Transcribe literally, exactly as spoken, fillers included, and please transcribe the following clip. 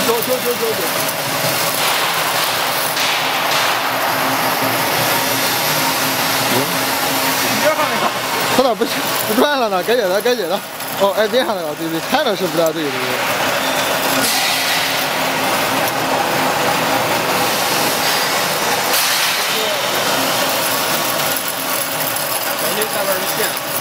九九九九九。别上那个，他咋不不转了呢？该解了，该解了。哦，哎，别上来了，对对，看着是不大对，对对。小心下边一线。